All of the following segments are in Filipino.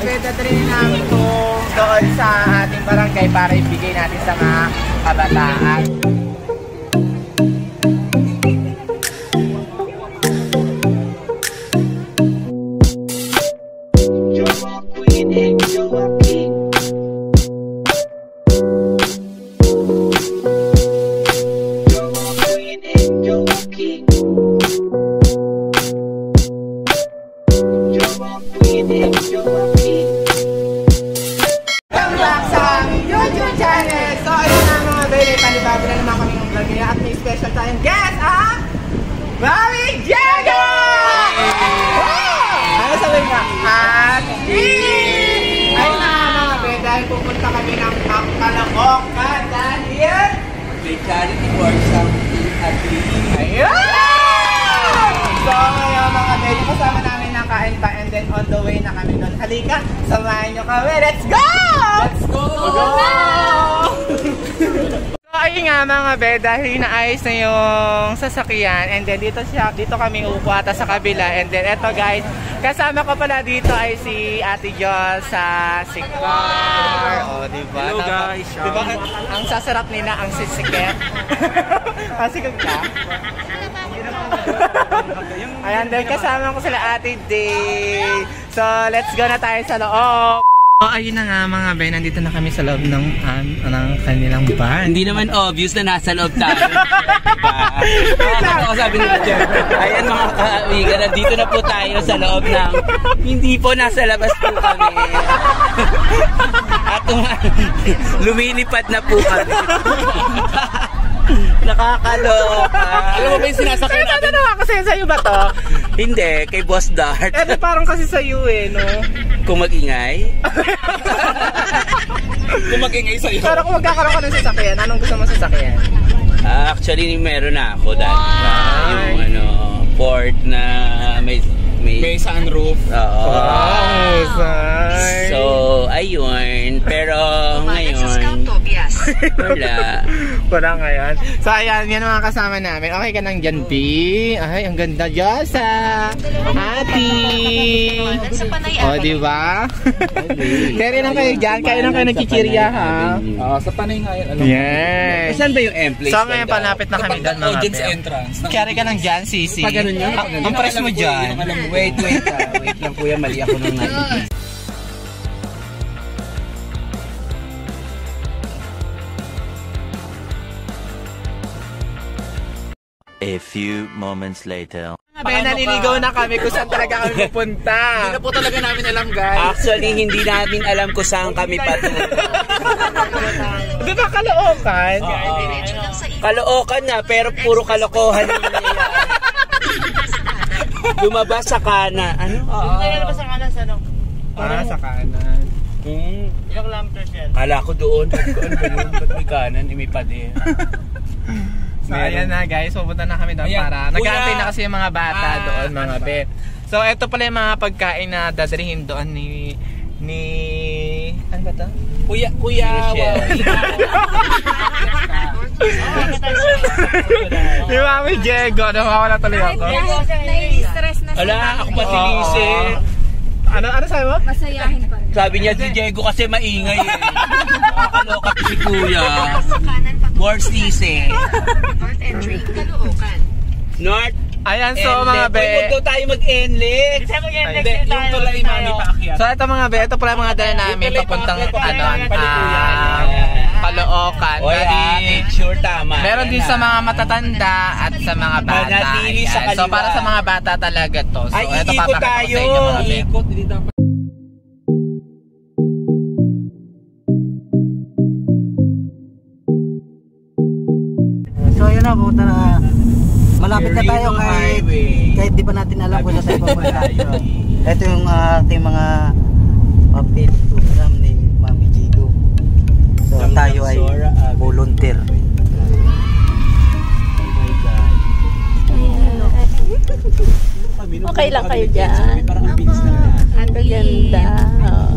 beda rin namin ito doon sa ating barangay para ibigay natin sa mga kabataan. Panibago na naman kami ng vlog niya at may special tayong guest, Mami Diego! Ano sabihin ka? Ayun na mga be, dahil pupunta kami ng Caloocan dahil may charity work sa Atlee. Ayun! So ngayon mga be, kasama namin ng kain pa and then on the way na kami doon. Halika, samahan nyo kami. Let's go! Let's go! Ayun nga mga be, dahil inaayos na yung sasakyan and then dito kami upuata sa kabila and then eto guys, kasama ko pala dito ay si Ate Jos sa Sikar. O diba? Hello guys! Diba ang sasarap nila ang sisiket? Sikag ka? Ayan din, kasama ko sila Ate Day. So let's go na tayo sa loob. Ayun na nga mga be, nandito na kami sa loob ng kanilang bar. Hindi naman obvious na nasa loob tayo. Sabi nila dyan. Ayan mga kaibigan, nandito na po tayo sa loob ng, hindi po nasa labas po kami. At lumilipad na po kami. Nakakaloka. Alam mo ba yung sinasakyan natin? Ano kasi sa'yo ba to? Hindi, kay Boss Dart. Eh parang kasi sa'yo no? Kung mag-ingay? Kung mag-ingay sa'yo. Pero kung magkakaroon ka ng sasakyan, anong gusto mo sasakyan? Actually, meron na ako dati. Yung Ford na may sunroof. Oo. Say. So, ayun. Pero ngayon, wala. Wala ngayon. So, ayan. Yan mga kasama namin. Okay ka nang dyan, B? Ay, ang ganda dyan sa Ati. O, diba? Kaya lang kayo dyan. Kaya lang kayo nagkikirya, ha? Sa Panay nga yan. Yes. Saan ba yung M-place? So, ngayon palapit na kami doon, mga audience entrance. Kaya ka nang dyan, Sisi. Pag ganun yun? Ang press mo dyan. Wait lang kuya, mali ako nung natin. A few moments later. Naliligaw na kami kung saan talaga kami pupunta. Hindi na po talaga namin alam guys. Actually, hindi namin alam kung saan kami patungo. Di ba Caloocan? Caloocan na, pero puro kalokohan na yan. Lumabas sa kanan. Ano? Lumabas sa kanan sa ano? Sa kanan. Ilang kilometers yan? Kala ko doon. Ano ba yun? Ba't may kanan? May pader. So ayan na guys, pupunta na kami doon para nag-aantay na kasi yung mga bata doon mga be. So ito pala yung mga pagkain na dadalhin doon ni ano ba to? Kuya Di ba Mami Diego? Nawawala tuloy ako. Nai-stress na siya. Wala, ako pasilisi. Ano sabi mo? Masayahin pa. Sabi niya si Diego kasi maingay eh. Nakakaloka si Kuya. Worst easy. North entry, Caloocan. North. Ayan, so mga be. Huwag daw tayo mag-enlit. Yung tulay mami paakyat. So ito mga be, ito pala mga dala namin papuntang Caloocan. Sure tama. Meron din sa mga matatanda at sa mga bata. Manatili sa kaliwa. So para sa mga bata talaga to. So ay, ito iikot papakita ko tayo. sa inyo mga be. Iikot, hindi dapat. So yun na, pumunta na. Malapit na tayo kahit di pa natin alam kung saan tayo pumunta. Ito yung ating mga update program ni Mami Diego. So tayo ay volunteer. Okay lang kayo dyan. Ang ganda.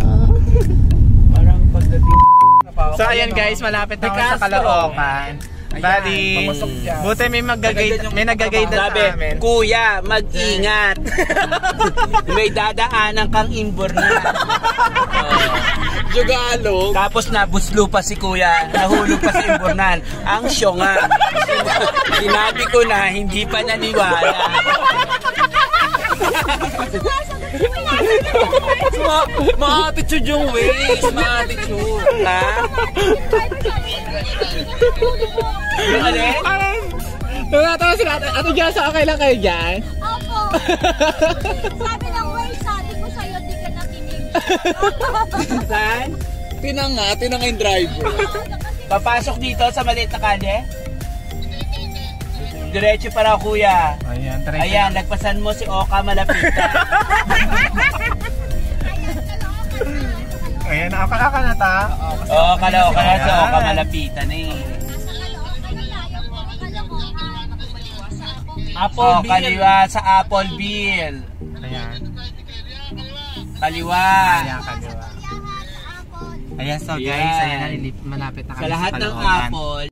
So ayan guys, malapit na kami sa Caloocan. Bali, Pamasok yan. buti may nag-guide na sa Sabi, amin. kuya, mag-ingat. May dadaanan kang imbornan. Jogalog. Tapos nabuslo pa si kuya, nahulog pa sa imbornan. Ang syonga. Sinabi ko na, hindi pa naniwala. Ma-attitude yung ways. Ma-attitude. Ha? Yung alin? Tumatawa sila. Ate Diyosa, okay lang kayo dyan? Opo. Sabi ng way, sabi ko sa'yo, di ka nakinig. Saan? Tinanga yung driver. Papasok dito sa maliit na kalye? Diretso para kuya. Ayan, Ayan, nagpasan mo si Oka Malapitan. Ayan, aka na ta. Oo, kala si Oka Malapitan eh. Apple Kaliwa sa Appleville. Ayan. Kaliwa. Ayan, kaliwa. Ayan, so guys, Ayan. ayan, malapit na kami Sa lahat ng Caloocan. Apple.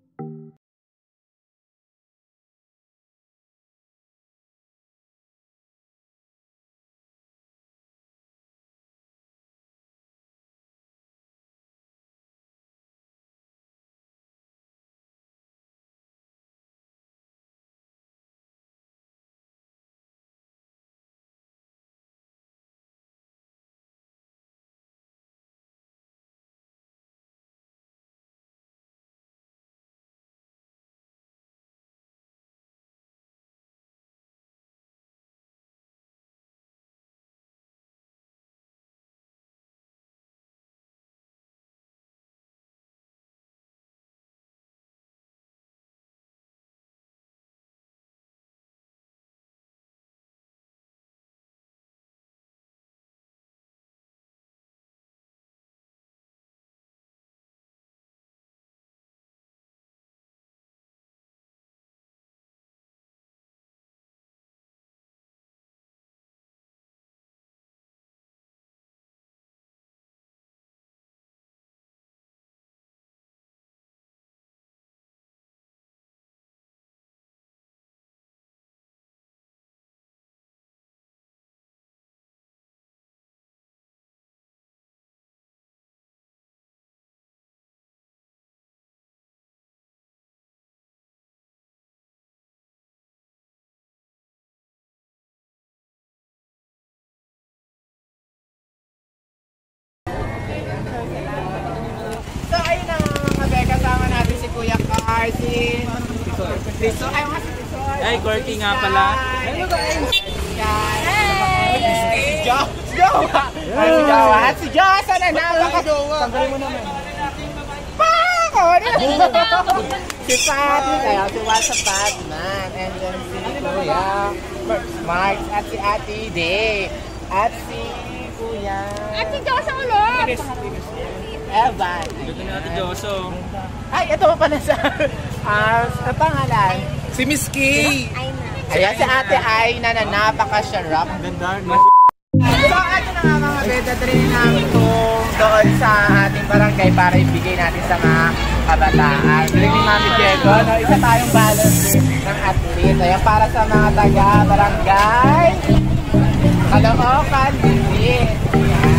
So ayun na mga be, kasama natin si Kuya Carl, si Tisoy. Ay, mga si Tisoy. Ay, Corky nga pala. Hello guys. Si Jo. Si Jowa. Ay, si Jowa. At si Jowa, sana tanggalin mo naman. Pako! Si Patty, kaya si Wasa Patman. And then si Kuya Mark at si Ate Day. At si Kuya At si Diyos ang ulit. Evan. Ito na Ate Joso. Ay, ito pa pala sa pangalan. Si Miss Kay. Ayan, si Ate Aina na napaka-sharap. Ang ganda, no? So, ano na nga mga beda, train namin kung doon sa ating barangay para ibigay natin sa mga kabataan. Bili ni Mami Diego, no? Isa tayong balance ng athlete. Ayan, para sa mga taga-barangay Caloocan, Bili.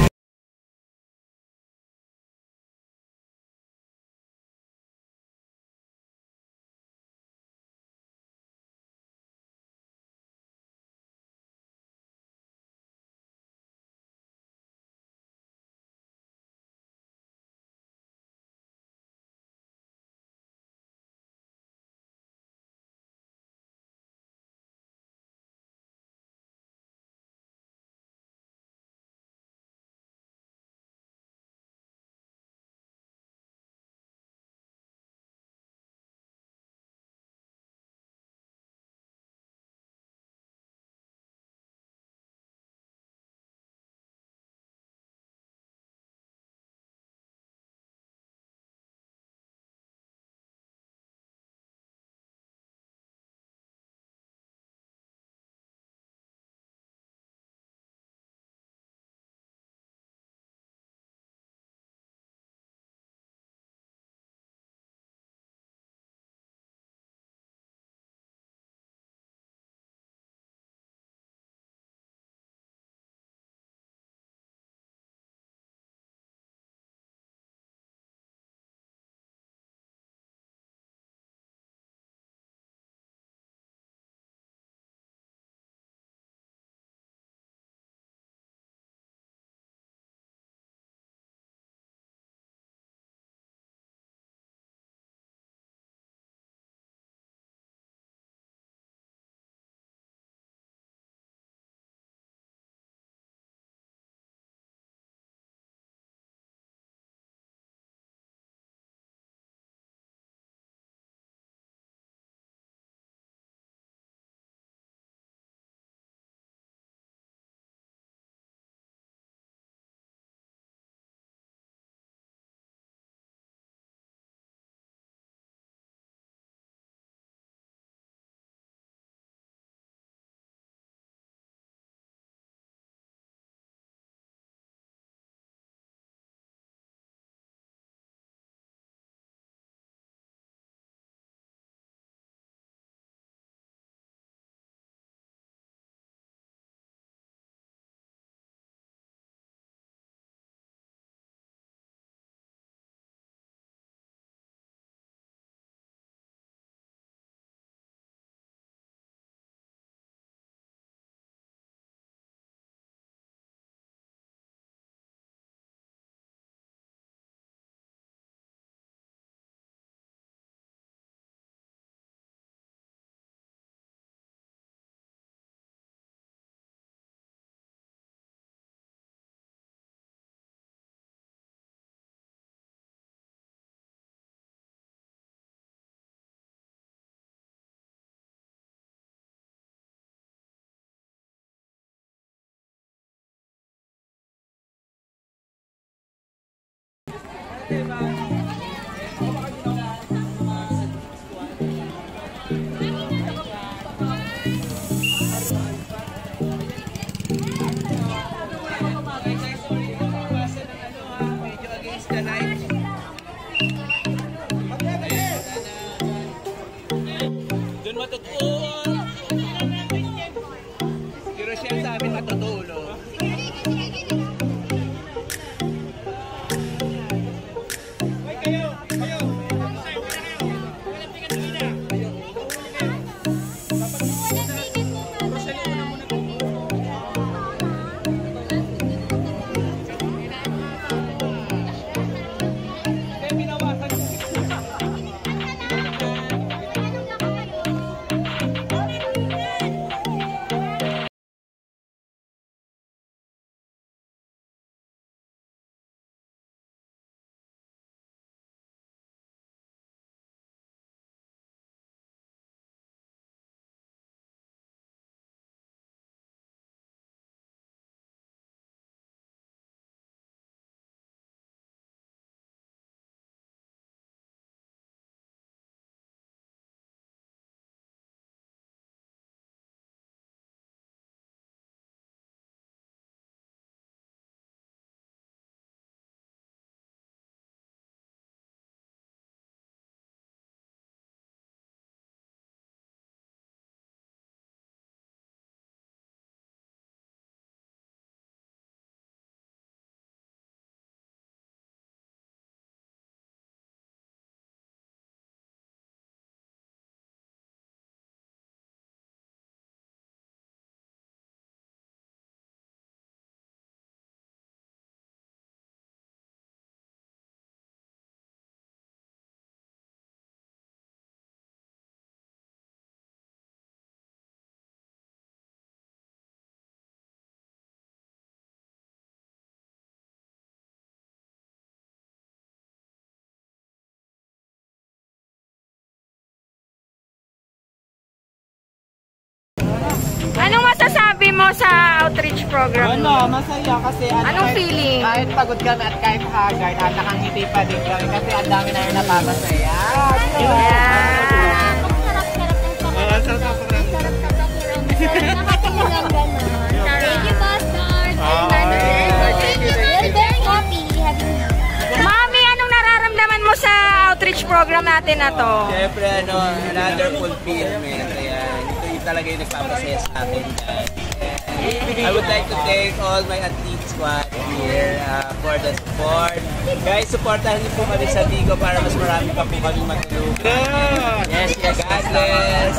mo sa outreach program? Ano, masaya kasi Anong feeling? Kahit pagod kami at kahit haggard, nakangiti pa din kami kasi ang dami na yung napapasaya. Yeah. Ang sarap-sarap ng pakiramdam. Nakakahilang gano'n. Thank you, Bastard. We're very happy having you. Mami, anong nararamdaman mo sa outreach program natin na to? Siyempre, another fulfillment. Ayan, ito yung talaga yung nagpapasaya sa akin. I would like to thank all my athlete squad here for the support. Guys, supportahan niyo po kami sa Bigo para mas marami pa po kami matulungan. Yes, God bless.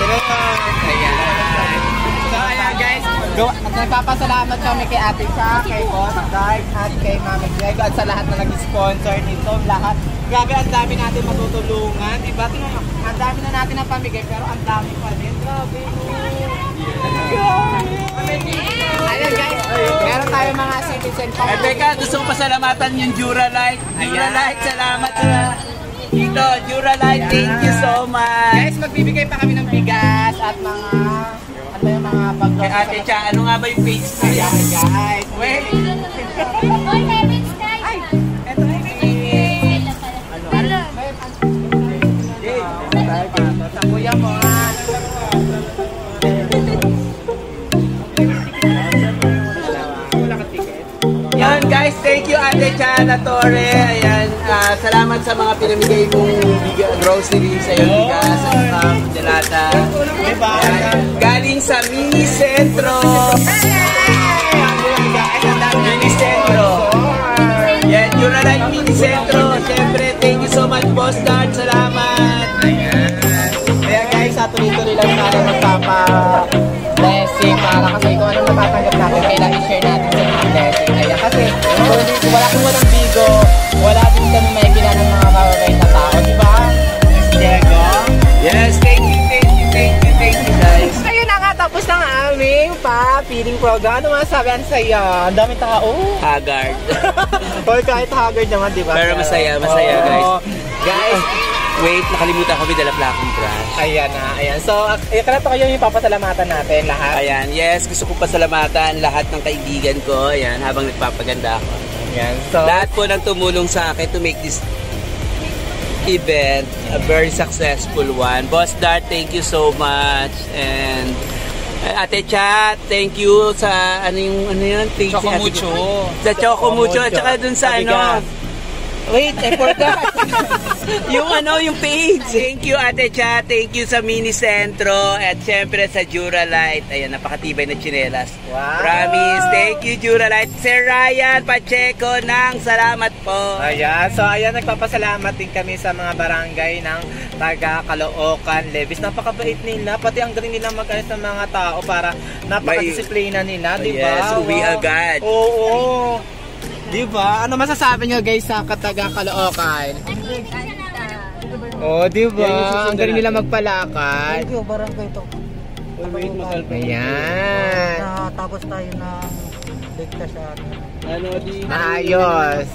Ayan. So ayan guys, nagpapasalamat kami kay Ate Cha, kay Boss Dark, at kay Mami Diego at sa lahat na nag-sponsor nito. Lahat. Grabe, ang dami natin matutulungan. Diba? Tingnan mo, ang dami na natin ang pamigay pero ang dami pa din. Grabe. Ayan guys, meron tayo mga citizen pa. Teka, gusto ko pasalamatan yung Duralite. Duralite, salamat sa dito. Duralite, thank you so much. Guys, magbibigay pa kami ng bigas at mga ano yung mga Kay Ate Cha, ano nga ba yung page mo? Ayan guys. Wait. All heavens, guys. Ay, eto na sa kuya mo. Yan guys, thank you Ate Cha na Torre. Ayan, salamat sa mga pinamigay mong groceries, ayun, bigas, delata. Galing sa Mini Centro. Mini Centro. Yan, Duralite Mini Centro. Siyempre, thank you so much, Boss Dart. Salamat. Kaya guys, tuloy-tuloy lang natin magpapa-blessing para kasi kung anong napatanggap natin, kailangan i-share natin sa blessing. Kaya kasi kung walang Bigo, wala din kami may kilala ng mga mababait na tao, di ba? Diego? Yes, thank you guys. Ayun na nga, tapos ng aming pa-feeding program. Ano masasabi ang saya? Ang daming tao. Haggard. Or kahit haggard naman, di ba? Pero masaya guys. Guys, wait, nakalimutan ko, may dala pala akong brush. ayan na, ayan. So, kanito kayo yung papasalamatan natin lahat. Ayan, yes, gusto ko pasalamatan lahat ng kaibigan ko, ayan, habang nagpapaganda ako. Ayan, so, Lahat po ng tumulong sa akin to make this event a very successful one. Boss Dart, thank you so much. And Ate Cha, thank you sa ano yun? Choco Mucho. Sa Choco Mucho, at saka dun sa ano. Wait, I forgot. yung page. Thank you Ate Cha, thank you sa Mini Centro, at syempre sa Duralite. Ayan, napakatibay na tsinelas. Wow. Promise, thank you Duralite. Sir Ryan Pacheco, salamat po. ayan. So, ayan, nagpapasalamat din kami sa mga barangay ng taga Caloocan, Levis. Napakabait nila, pati ang galing nila mag-alis ng mga tao para napakadisiplina nila, di ba? Yes, uwi agad. Oo. Di ba? Ano masasabi nyo guys sa taga Caloocan? Oh, di ba? Ang galing nila magpalakad. Thank you, barangay to. Ayan. Tapos tayo ng ligtas sa Maayos.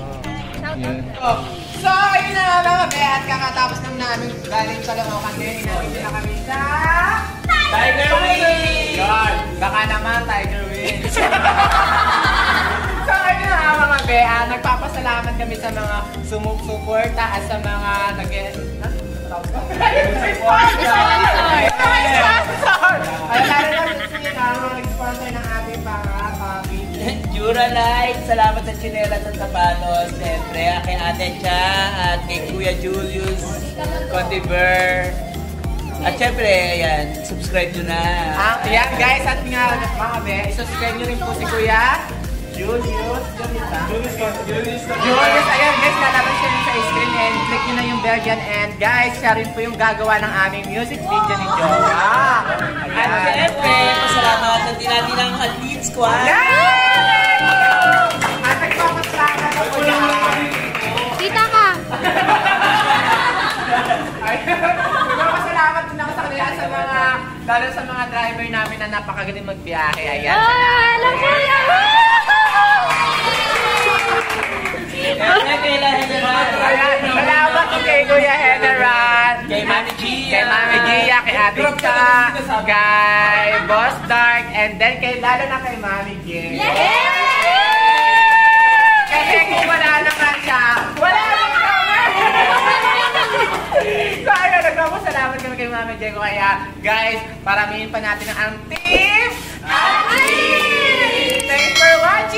So, ayun na nga mga be, at kakatapos naman namin galing sa Caloocan din. Inawin na kami sa Tiger Wings! Yun, baka naman Tiger Wings. So, ayun na nga mga be, nagpapasalamat kami sa mga sumusuporta at sa mga nag-sponsor ng ating Duralite, salamat sa tsinelas at sapatos. Siyempre, kay Ate Cha at kay Kuya Julius Contiver. At siyempre, ayan, subscribe nyo na. Ayan guys, at nga mga be, subscribe nyo rin po si Kuya Julius. Ayan guys, lalabas siya rin sa screen and click nyo na yung bell dyan. And guys, siya rin po yung gagawa ng aming music video ni Jowa. At siyempre, pasalamatan din natin ang Athlete Squad. At nagpapasalamat ako dyan. Tita ka. Nagpapasalamat din ako sa kanila sa mga, lalo sa mga driver namin na napakagaling magbiyahe. Ayan. Alam ko yan. Salamat ko kay Kuya General, Kay Mami Gia, kay Ate Cha, kay Boss Dark, and then lalo na kay Mami Jen. Kasi kung wala naman siya, wala naman naman! So ayun, nagpapasalamat kami kay Mami Jen. Kaya guys, paramihin pa natin ang tips! Thanks for watching!